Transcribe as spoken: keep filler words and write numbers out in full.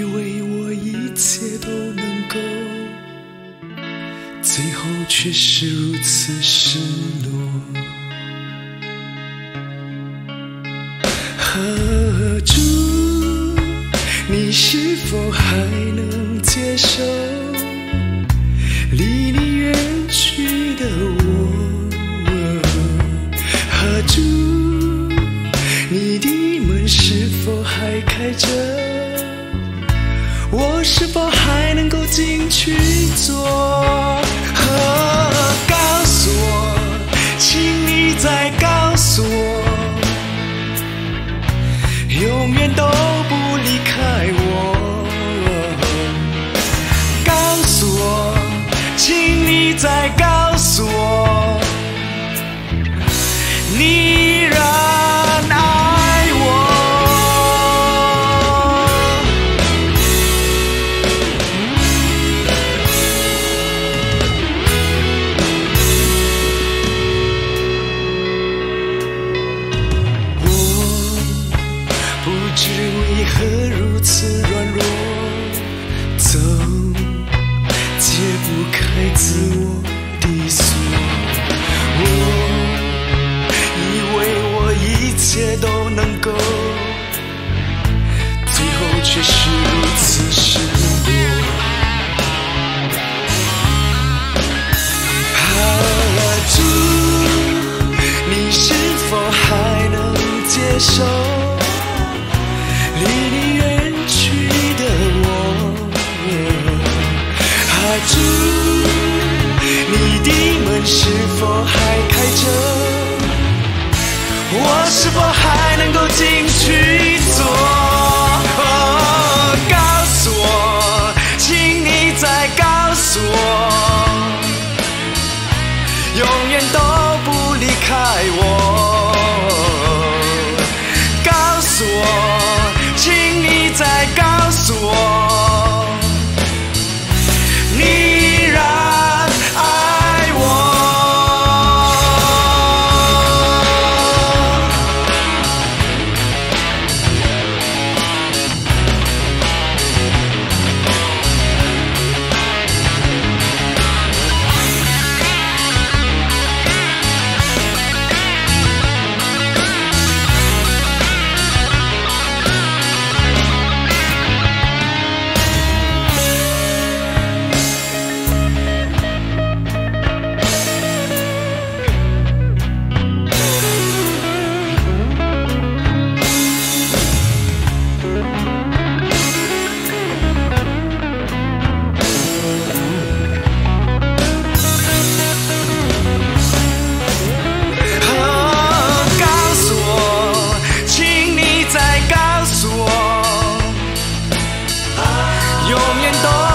为我一切都能够，最后却是如此失落。合住，你是否还能接受离你远去的我？合住，你的门是否还开着？我是否还能够进去坐？哦，告诉我，请你再告诉我，永远都不离开我。告诉我，请你再告诉我，你依然爱我。不知为何如此软弱，走解不开自我的锁。我以为我一切都能够，最后却是如此失落。合住，你是否还能接受离你远去的我？合住，你的门是否还开着？我是否还能够进去坐？哦，告诉我，请你再告诉我，永远都不离开我。告诉我，请你再告诉我，你依然爱我。永远都